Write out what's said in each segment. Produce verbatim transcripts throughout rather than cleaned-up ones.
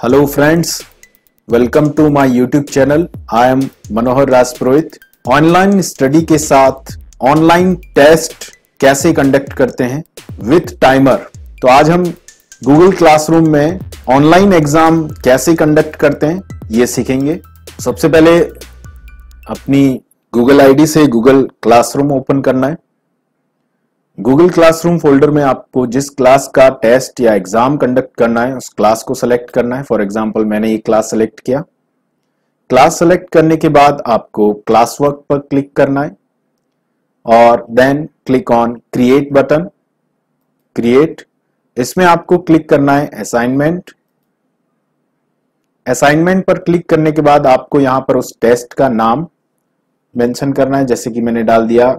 Hello friends, welcome to my YouTube channel. I am Manohar Rajpurohit. Online study के साथ online test कैसे conduct करते हैं विथ टाइमर। तो आज हम गूगल क्लासरूम में ऑनलाइन एग्जाम कैसे कंडक्ट करते हैं ये सीखेंगे। सबसे पहले अपनी गूगल आईडी से गूगल क्लासरूम ओपन करना है। गूगल क्लासरूम फोल्डर में आपको जिस क्लास का टेस्ट या एग्जाम कंडक्ट करना है उस क्लास को सेलेक्ट करना है। फॉर एग्जांपल मैंने ये क्लास सेलेक्ट किया। क्लास सेलेक्ट करने के बाद आपको क्लास वर्क पर क्लिक करना है और then click on create button. Create, इसमें आपको क्लिक करना है असाइनमेंट। असाइनमेंट पर क्लिक करने के बाद आपको यहां पर उस टेस्ट का नाम मेंशन करना है, जैसे कि मैंने डाल दिया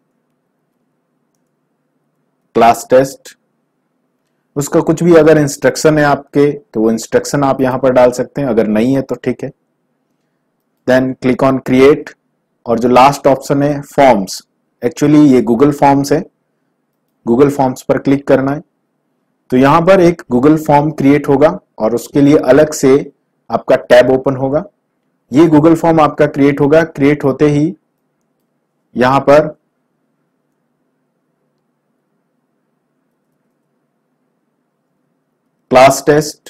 क्लास टेस्ट। उसका कुछ भी अगर इंस्ट्रक्शन है आपके तो वो इंस्ट्रक्शन आप यहां पर डाल सकते हैं, अगर नहीं है तो ठीक है। देन क्लिक ऑन क्रिएट और जो लास्ट ऑप्शन है फॉर्म्स, एक्चुअली ये गूगल फॉर्म्स है, गूगल फॉर्म्स पर क्लिक करना है। तो यहां पर एक गूगल फॉर्म क्रिएट होगा और उसके लिए अलग से आपका टैब ओपन होगा। ये गूगल फॉर्म आपका क्रिएट होगा। क्रिएट होते ही यहां पर क्लास टेस्ट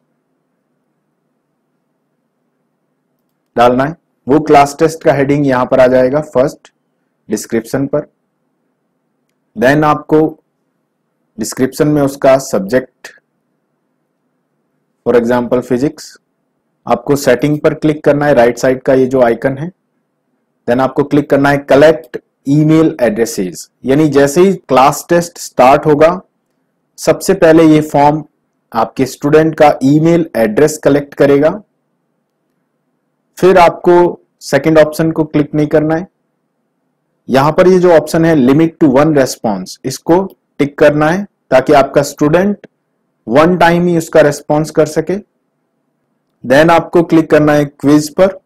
डालना है। वो क्लास टेस्ट का हेडिंग यहां पर आ जाएगा फर्स्ट डिस्क्रिप्शन पर। देन आपको डिस्क्रिप्शन में उसका सब्जेक्ट, फॉर एग्जांपल फिजिक्स, आपको सेटिंग पर क्लिक करना है, राइट साइड का ये जो आइकन है। देन आपको क्लिक करना है कलेक्ट ईमेल एड्रेसेस, यानी जैसे ही क्लास टेस्ट स्टार्ट होगा सबसे पहले ये फॉर्म आपके स्टूडेंट का ईमेल एड्रेस कलेक्ट करेगा। फिर आपको सेकंड ऑप्शन को क्लिक नहीं करना है। यहां पर ये जो ऑप्शन है लिमिट टू वन रेस्पॉन्स, इसको टिक करना है ताकि आपका स्टूडेंट वन टाइम ही उसका रेस्पॉन्स कर सके। देन आपको क्लिक करना है क्विज पर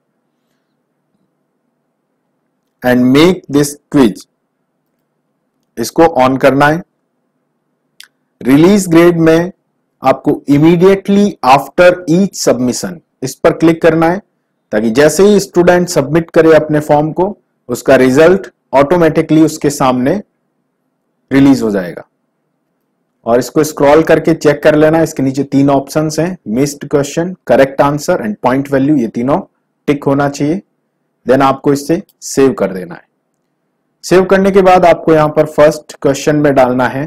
एंड मेक दिस क्विज, इसको ऑन करना है। रिलीज ग्रेड में आपको इमीडिएटली आफ्टर ईच सबमिशन इस पर क्लिक करना है ताकि जैसे ही स्टूडेंट सबमिट करे अपने फॉर्म को उसका रिजल्ट ऑटोमेटिकली उसके सामने रिलीज हो जाएगा। और इसको स्क्रॉल करके चेक कर लेना। इसके नीचे तीन ऑप्शंस हैं, missed question, correct answer and point value, ये तीनों टिक होना चाहिए। देन आपको इससे सेव कर देना है। सेव करने के बाद आपको यहां पर फर्स्ट क्वेश्चन में डालना है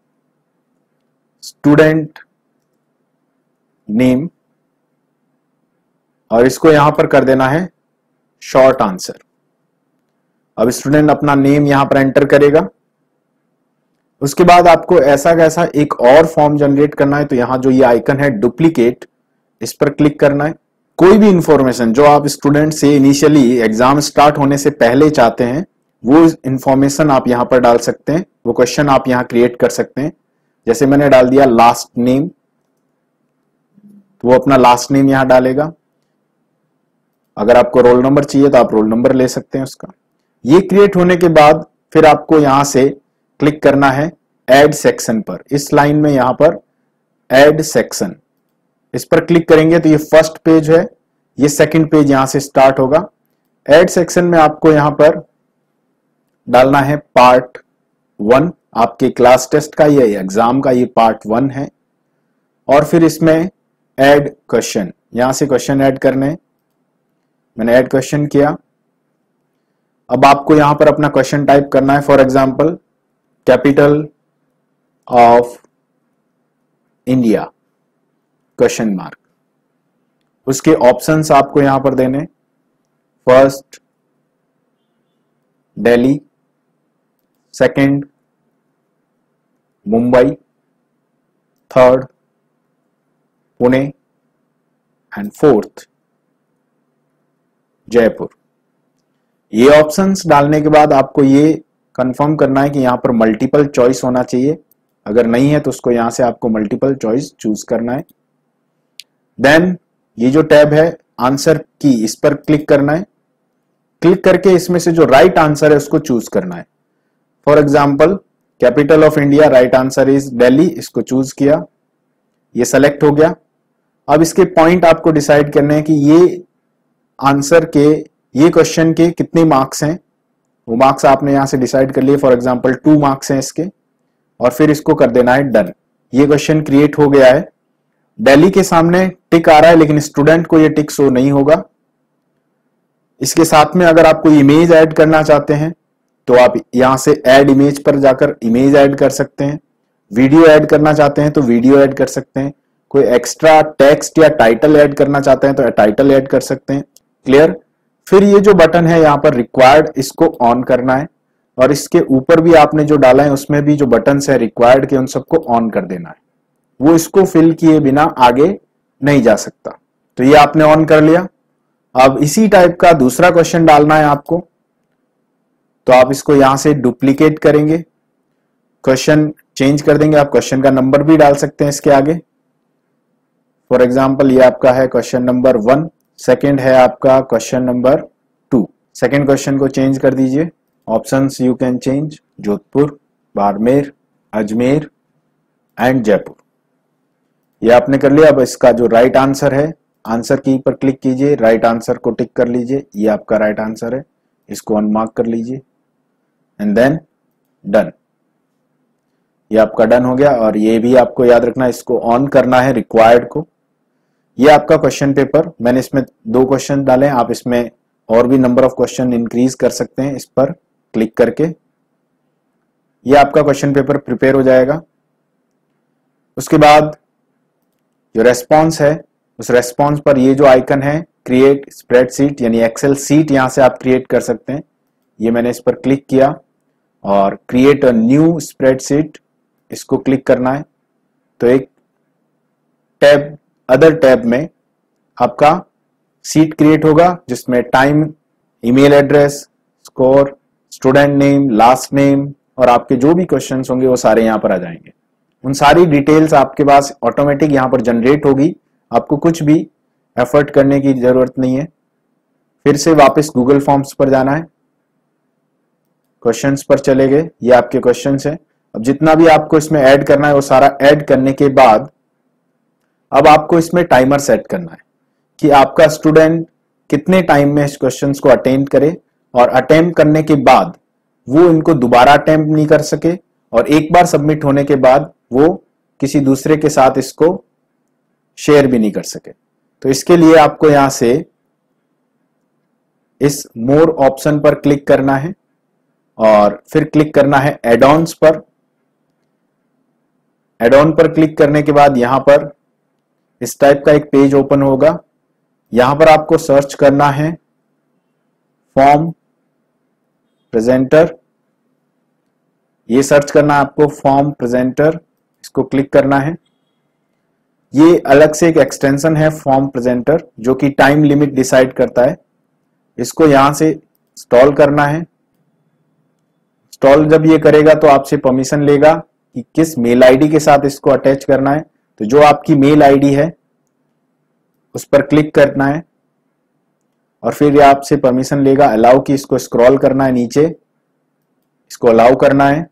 स्टूडेंट नेम और इसको यहां पर कर देना है शॉर्ट आंसर। अब स्टूडेंट अपना नेम यहां पर एंटर करेगा। उसके बाद आपको ऐसा कैसा एक और फॉर्म जनरेट करना है। तो यहां जो ये आइकन है डुप्लीकेट, इस पर क्लिक करना है। कोई भी इंफॉर्मेशन जो आप स्टूडेंट से इनिशियली एग्जाम स्टार्ट होने से पहले चाहते हैं वो इंफॉर्मेशन आप यहां पर डाल सकते हैं। वो क्वेश्चन आप यहां क्रिएट कर सकते हैं। जैसे मैंने डाल दिया लास्ट नेम, तो वो अपना लास्ट नेम यहां डालेगा। अगर आपको रोल नंबर चाहिए तो आप रोल नंबर ले सकते हैं उसका। ये क्रिएट होने के बाद फिर आपको यहां से क्लिक करना है ऐड सेक्शन पर। इस लाइन में यहां पर ऐड सेक्शन, इस पर क्लिक करेंगे तो ये फर्स्ट पेज है, ये सेकंड पेज यहां से स्टार्ट होगा। ऐड सेक्शन में आपको यहां पर डालना है पार्ट वन, आपके क्लास टेस्ट का, ये एग्जाम का ये पार्ट वन है। और फिर इसमें ऐड क्वेश्चन, यहां से क्वेश्चन ऐड करने। मैंने ऐड क्वेश्चन किया। अब आपको यहां पर अपना क्वेश्चन टाइप करना है। For example capital of India question mark. उसके ऑप्शंस आपको यहां पर देने, first Delhi, second Mumbai, third Pune and fourth Jaipur. ये ऑप्शंस डालने के बाद आपको ये कंफर्म करना है कि यहां पर मल्टीपल चॉइस होना चाहिए। अगर नहीं है तो उसको यहां से आपको मल्टीपल चॉइस चूज करना है। देन ये जो टैब है आंसर की, इस पर क्लिक करना है। क्लिक करके इसमें से जो राइट आंसर है उसको चूज करना है। For example capital of India, right answer is Delhi, इसको चूज किया, ये सेलेक्ट हो गया। अब इसके पॉइंट आपको डिसाइड करने हैं कि ये आंसर के, ये क्वेश्चन के कितने मार्क्स हैं। वो मार्क्स आपने यहां से डिसाइड कर लिए, फॉर एग्जांपल टू मार्क्स हैं इसके, और फिर इसको कर देना है डन। ये क्वेश्चन क्रिएट हो गया है। दिल्ली के सामने टिक आ रहा है, लेकिन स्टूडेंट को ये टिक शो नहीं होगा। इसके साथ में अगर आप कोई इमेज ऐड करना चाहते हैं तो आप यहां से ऐड इमेज पर जाकर इमेज ऐड कर सकते हैं। वीडियो ऐड करना चाहते हैं तो वीडियो ऐड कर सकते हैं। कोई एक्स्ट्रा टेक्स्ट या टाइटल ऐड करना चाहते हैं तो टाइटल ऐड कर सकते हैं। क्लियर। फिर ये जो बटन है यहाँ पर रिक्वायर्ड, इसको ऑन करना है, और इसके ऊपर भी आपने जो डाला है उसमें भी जो बटन है रिक्वायर्ड के, उन सबको ऑन कर देना है। वो इसको फिल किए बिना आगे नहीं जा सकता। तो ये आपने ऑन कर लिया। अब इसी टाइप का दूसरा क्वेश्चन डालना है आपको, तो आप इसको यहां से डुप्लीकेट करेंगे, क्वेश्चन चेंज कर देंगे। आप क्वेश्चन का नंबर भी डाल सकते हैं इसके आगे। फॉर एग्जाम्पल ये आपका है क्वेश्चन नंबर वन, सेकेंड है आपका question number two. Second question को चेंज कर दीजिए। Options you can change, Jodhpur, Barmer, Ajmer and Jaipur. ये आपने कर लिया। अब इसका जो राइट आंसर है, आंसर की पर क्लिक कीजिए, राइट आंसर को टिक कर लीजिए। ये आपका राइट आंसर है, इसको अनमार्क कर लीजिए एंड देन डन। ये आपका डन हो गया। और ये भी आपको याद रखना है, इसको ऑन करना है रिक्वायर्ड को। ये आपका क्वेश्चन पेपर, मैंने इसमें दो क्वेश्चन डाले हैं, आप इसमें और भी नंबर ऑफ क्वेश्चन इंक्रीज कर सकते हैं इस पर क्लिक करके। ये आपका क्वेश्चन पेपर प्रिपेयर हो जाएगा। उसके बाद जो रेस्पॉन्स है, उस रेस्पॉन्स पर ये जो आइकन है क्रिएट स्प्रेडशीट यानी एक्सेल सीट, यहां से आप क्रिएट कर सकते हैं। ये मैंने इस पर क्लिक किया और क्रिएट अ न्यू स्प्रेडशीट, इसको क्लिक करना है। तो एक टैब, अदर टैब में आपका सीट क्रिएट होगा जिसमें time, email address, score, student name, last name और आपके जो भी क्वेश्चंस होंगे वो सारे यहां पर आ जाएंगे। उन सारी डिटेल्स आपके पास ऑटोमेटिक यहां पर जनरेट होगी, आपको कुछ भी एफर्ट करने की जरूरत नहीं है। फिर से वापस गूगल फॉर्म्स पर जाना है, क्वेश्चंस पर चले गए। ये आपके क्वेश्चंस हैं। अब जितना भी आपको इसमें ऐड करना है वो सारा ऐड करने के बाद अब आपको इसमें टाइमर सेट करना है कि आपका स्टूडेंट कितने टाइम में इस क्वेश्चंस को अटेम्प्ट करे, और अटेम्प्ट करने के बाद वो इनको दोबारा अटेम्प्ट नहीं कर सके, और एक बार सबमिट होने के बाद वो किसी दूसरे के साथ इसको शेयर भी नहीं कर सके। तो इसके लिए आपको यहां से इस मोर ऑप्शन पर क्लिक करना है और फिर क्लिक करना है एड ऑन्स पर। एड ऑन पर क्लिक करने के बाद यहां पर इस टाइप का एक पेज ओपन होगा। यहां पर आपको सर्च करना है फॉर्म प्रेजेंटर। ये सर्च करना है आपको फॉर्म प्रेजेंटर, इसको क्लिक करना है। ये अलग से एक एक्सटेंशन है फॉर्म प्रेजेंटर जो कि टाइम लिमिट डिसाइड करता है। इसको यहां से इंस्टॉल करना है। इंस्टॉल जब ये करेगा तो आपसे परमिशन लेगा कि किस मेल आईडी के साथ इसको अटैच करना है। तो जो आपकी मेल आईडी है उस पर क्लिक करना है और फिर ये आपसे परमिशन लेगा अलाउ की, इसको स्क्रॉल करना है नीचे, इसको अलाउ करना है।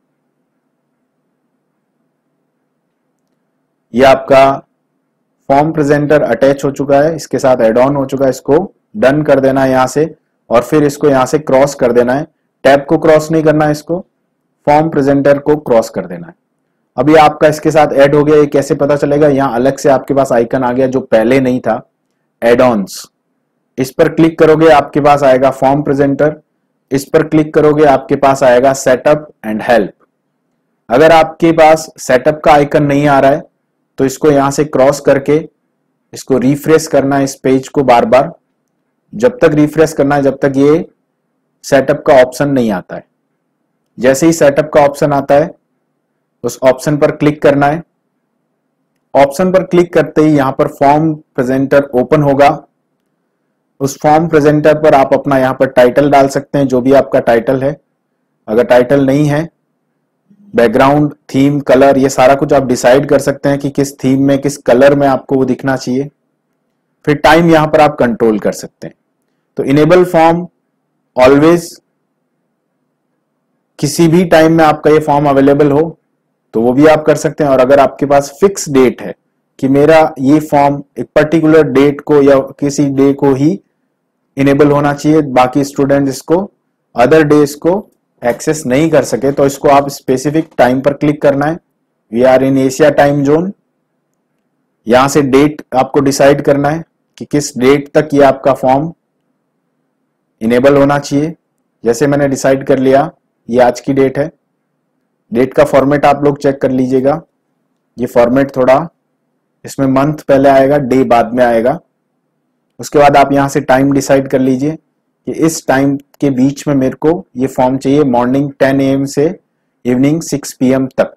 ये आपका फॉर्म प्रेजेंटर अटैच हो चुका है, इसके साथ एड ऑन हो चुका है। इसको डन कर देना है यहां से और फिर इसको यहां से क्रॉस कर देना है। टैब को क्रॉस नहीं करना है, इसको फॉर्म प्रेजेंटर को क्रॉस कर देना है। अभी आपका इसके साथ ऐड हो गया। ये कैसे पता चलेगा? यहां अलग से आपके पास आइकन आ गया जो पहले नहीं था, एड ऑन्स। इस पर क्लिक करोगे आपके पास आएगा फॉर्म प्रेजेंटर। इस पर क्लिक करोगे आपके पास आएगा सेटअप एंड हेल्प। अगर आपके पास सेटअप का आइकन नहीं आ रहा है तो इसको यहां से क्रॉस करके इसको रिफ्रेश करना है, इस पेज को बार बार, जब तक रिफ्रेश करना है जब तक ये सेटअप का ऑप्शन नहीं आता है। जैसे ही सेटअप का ऑप्शन आता है उस ऑप्शन पर क्लिक करना है। ऑप्शन पर क्लिक करते ही यहां पर फॉर्म प्रेजेंटर ओपन होगा। उस फॉर्म प्रेजेंटर पर आप अपना यहां पर टाइटल डाल सकते हैं, जो भी आपका टाइटल है। अगर टाइटल नहीं है, बैकग्राउंड, थीम, कलर, ये सारा कुछ आप डिसाइड कर सकते हैं कि किस थीम में, किस कलर में आपको वो दिखना चाहिए। फिर टाइम यहां पर आप कंट्रोल कर सकते हैं। तो इनेबल फॉर्म ऑलवेज, किसी भी टाइम में आपका ये फॉर्म अवेलेबल हो तो वो भी आप कर सकते हैं। और अगर आपके पास फिक्स डेट है कि मेरा ये फॉर्म एक पर्टिकुलर डेट को या किसी डे को ही इनेबल होना चाहिए, बाकी स्टूडेंट इसको अदर डेज को एक्सेस नहीं कर सके। तो इसको आप स्पेसिफिक टाइम पर क्लिक करना है। We are in Asia time zone. यहां से डेट आपको डिसाइड करना है कि किस डेट तक ये आपका फॉर्म इनेबल होना चाहिए। जैसे मैंने डिसाइड कर लिया, ये आज की डेट है। डेट का फॉर्मेट आप लोग चेक कर लीजिएगा। ये फॉर्मेट थोड़ा, इसमें मंथ पहले आएगा, डे बाद में आएगा। उसके बाद आप यहां से टाइम डिसाइड कर लीजिए कि इस टाइम के बीच में मेरे को ये फॉर्म चाहिए, मॉर्निंग टेन ए एम से इवनिंग सिक्स पी एम तक।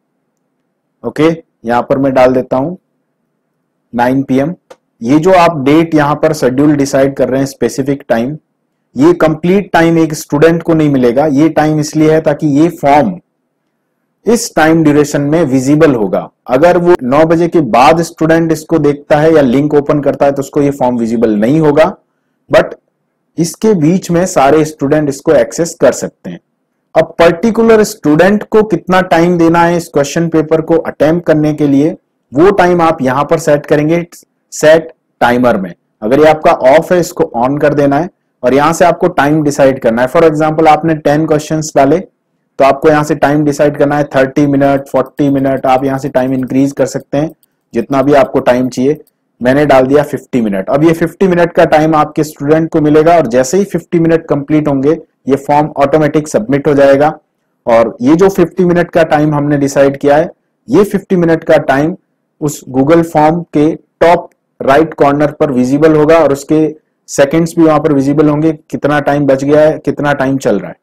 ओके, यहां पर मैं डाल देता हूं नाइन पी एम। ये जो आप डेट यहां पर शेड्यूल डिसाइड कर रहे हैं, स्पेसिफिक टाइम, ये कंप्लीट टाइम एक स्टूडेंट को नहीं मिलेगा। ये टाइम इसलिए है ताकि ये फॉर्म इस टाइम ड्यूरेशन में विजिबल होगा। अगर वो नौ बजे के बाद स्टूडेंट इसको देखता है या लिंक ओपन करता है तो उसको ये फॉर्म विजिबल नहीं होगा, बट इसके बीच में सारे स्टूडेंट इसको एक्सेस कर सकते हैं। अब पर्टिकुलर स्टूडेंट को कितना टाइम देना है इस क्वेश्चन पेपर को अटेम्प्ट करने के लिए, वो टाइम आप यहां पर सेट करेंगे सेट टाइमर में। अगर ये आपका ऑफ है, इसको ऑन कर देना है और यहां से आपको टाइम डिसाइड करना है। फॉर एग्जांपल आपने टेन क्वेश्चंस डाले तो आपको यहां से टाइम डिसाइड करना है थर्टी मिनट, फोर्टी मिनट। आप यहां से टाइम इंक्रीज कर सकते हैं जितना भी आपको टाइम चाहिए। मैंने डाल दिया फिफ्टी मिनट। अब ये फिफ्टी मिनट का टाइम आपके स्टूडेंट को मिलेगा और जैसे ही फिफ्टी मिनट कंप्लीट होंगे ये फॉर्म ऑटोमेटिक सबमिट हो जाएगा। और ये जो फिफ्टी मिनट का टाइम हमने डिसाइड किया है, ये फिफ्टी मिनट का टाइम उस गूगल फॉर्म के टॉप राइट कॉर्नर पर विजिबल होगा और उसके सेकंड्स भी वहां पर विजिबल होंगे, कितना टाइम बच गया है, कितना टाइम चल रहा है।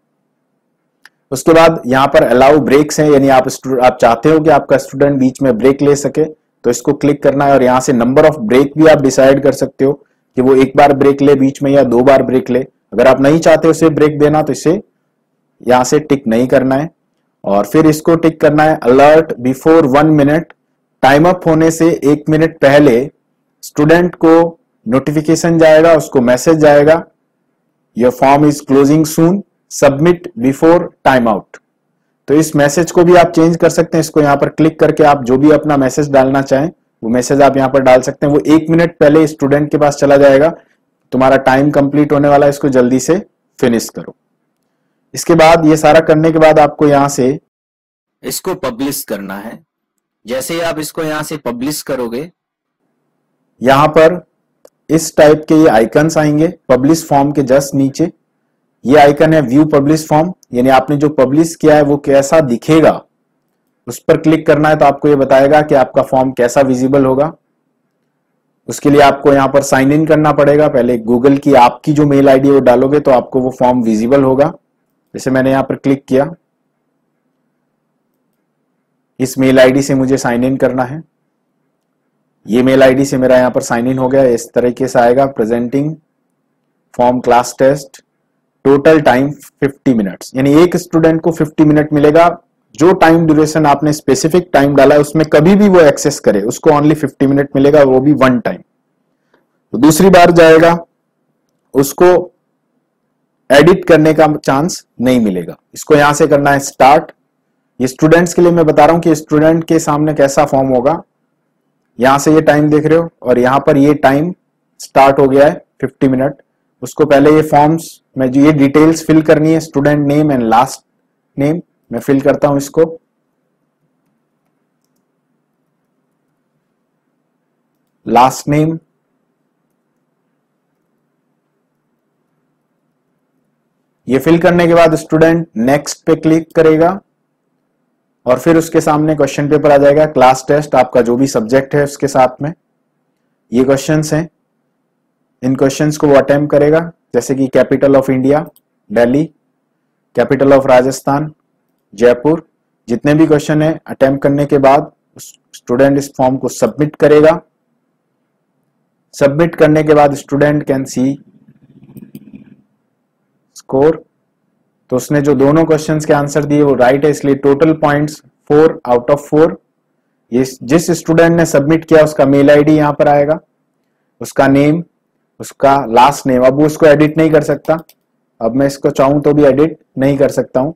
उसके बाद यहाँ पर अलाउ ब्रेक्स हैं, यानी आप आप चाहते हो कि आपका स्टूडेंट बीच में ब्रेक ले सके तो इसको क्लिक करना है और यहाँ से नंबर ऑफ ब्रेक भी आप डिसाइड कर सकते हो कि वो एक बार ब्रेक ले बीच में या दो बार ब्रेक ले। अगर आप नहीं चाहते उसे ब्रेक देना तो इसे यहाँ से टिक नहीं करना है और फिर इसको टिक करना है alert before one minute. Time up होने से एक मिनट पहले स्टूडेंट को नोटिफिकेशन जाएगा, उसको मैसेज जाएगा, your form is closing soon, submit before time out. तो इस मैसेज को भी आप चेंज कर सकते हैं। इसको यहाँ पर क्लिक करके आप जो भी अपना मैसेज डालना चाहें वो मैसेज आप यहाँ पर डाल सकते हैं। वो एक मिनट पहले स्टूडेंट के पास चला जाएगा। तुम्हारा टाइम कंप्लीट होने वाला है, इसको जल्दी से फिनिश करो। इसके बाद ये सारा करने के बाद आपको यहाँ से इसको पब्लिश करना है। जैसे ही आप इसको यहाँ से पब्लिश करोगे, यहाँ पर इस टाइप के ये आइकन्स आएंगे पब्लिश फॉर्म के जस्ट नीचे। ये आइकन है व्यू पब्लिश फॉर्म, यानी आपने जो पब्लिश किया है वो कैसा दिखेगा, उस पर क्लिक करना है तो आपको ये बताएगा कि आपका फॉर्म कैसा विजिबल होगा। उसके लिए आपको यहाँ पर साइन इन करना पड़ेगा। पहले गूगल की आपकी जो मेल आईडी है वो डालोगे तो आपको वो फॉर्म विजिबल होगा। जैसे मैंने यहाँ पर क्लिक किया, इस मेल आईडी से मुझे साइन इन करना है। ये मेल आईडी से मेरा यहाँ पर साइन इन हो गया। इस तरीके से आएगा presenting form class test, total time fifty minutes, यानी एक स्टूडेंट को फिफ्टी मिनट मिलेगा। जो टाइम ड्यूरेशन आपने स्पेसिफिक टाइम डाला है उसमें कभी भी वो एक्सेस करे उसको ओनली फिफ्टी मिनट मिलेगा, वो भी वन टाइम। तो दूसरी बार जाएगा उसको एडिट करने का चांस नहीं मिलेगा। इसको यहां से करना है स्टार्ट। ये स्टूडेंट्स के लिए मैं बता रहा हूं कि स्टूडेंट के सामने कैसा फॉर्म होगा। यहां से ये टाइम देख रहे हो और यहां पर ये टाइम स्टार्ट हो गया है फिफ्टी मिनट। उसको पहले ये फॉर्म्स में जो ये डिटेल्स फिल करनी है, student name and last name, मैं फिल करता हूं इसको। लास्ट नेम, ये फिल करने के बाद स्टूडेंट नेक्स्ट पे क्लिक करेगा और फिर उसके सामने क्वेश्चन पेपर आ जाएगा। क्लास टेस्ट आपका जो भी सब्जेक्ट है उसके साथ में ये क्वेश्चंस हैं। इन क्वेश्चंस को वो अटेम्प्ट करेगा, जैसे कि capital of India Delhi, capital of Rajasthan Jaipur. जितने भी क्वेश्चन है अटेम्प्ट करने के बाद स्टूडेंट इस फॉर्म को सबमिट करेगा। सबमिट करने के बाद स्टूडेंट कैन सी स्कोर। तो उसने जो दोनों क्वेश्चंस के आंसर दिए वो राइट है, इसलिए total points four out of four. ये जिस स्टूडेंट ने सबमिट किया उसका मेल आईडी यहां पर आएगा, उसका नेम, उसका लास्ट नेम। अब वो उसको एडिट नहीं कर सकता, अब मैं इसको चाहूं तो भी एडिट नहीं कर सकता हूं।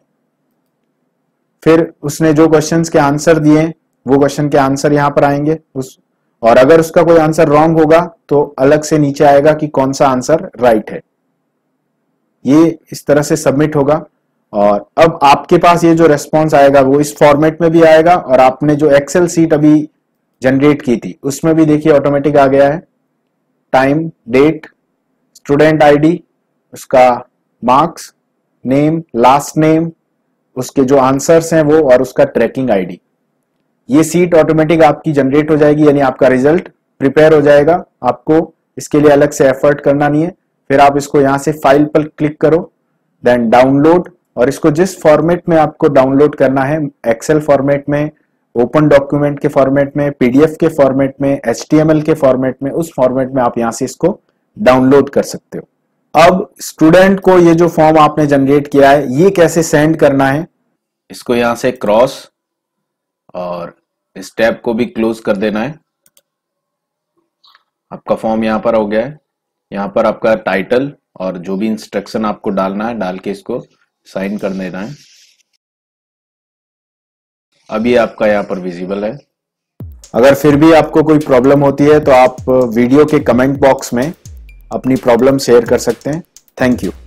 फिर उसने जो क्वेश्चंस के आंसर दिए वो क्वेश्चन के आंसर यहां पर आएंगे, उस और अगर उसका कोई आंसर रॉन्ग होगा तो अलग से नीचे आएगा कि कौन सा आंसर राइट है। ये इस तरह से सबमिट होगा और अब आपके पास ये जो रेस्पॉन्स आएगा वो इस फॉर्मेट में भी आएगा और आपने जो एक्सेल सीट अभी जनरेट की थी उसमें भी देखिए ऑटोमेटिक आ गया है। टाइम, डेट, स्टूडेंट आईडी, उसका मार्क्स, नेम, लास्ट नेम, उसके जो आंसर्स हैं वो और उसका ट्रैकिंग आईडी। ये सीट ऑटोमेटिक आपकी जनरेट हो जाएगी, यानी आपका रिजल्ट प्रिपेयर हो जाएगा। आपको इसके लिए अलग से एफर्ट करना नहीं है। फिर आप इसको यहां से फाइल पर क्लिक करो, देन डाउनलोड, और इसको जिस फॉर्मेट में आपको डाउनलोड करना है, एक्सेल फॉर्मेट में, ओपन डॉक्यूमेंट के फॉर्मेट में, पीडीएफ के फॉर्मेट में, एचटीएमएल के फॉर्मेट में, उस फॉर्मेट में आप यहां से इसको डाउनलोड कर सकते हो। अब स्टूडेंट को ये जो फॉर्म आपने जनरेट किया है ये कैसे सेंड करना है, इसको यहां से क्रॉस और इस टैब को भी क्लोज कर देना है। आपका फॉर्म यहां पर हो गया है। यहां पर आपका टाइटल और जो भी इंस्ट्रक्शन आपको डालना है डाल के इसको साइन कर देना है। अब ये आपका यहां पर विजिबल है। अगर फिर भी आपको कोई प्रॉब्लम होती है तो आप वीडियो के कमेंट बॉक्स में अपनी प्रॉब्लम शेयर कर सकते हैं। Thank you.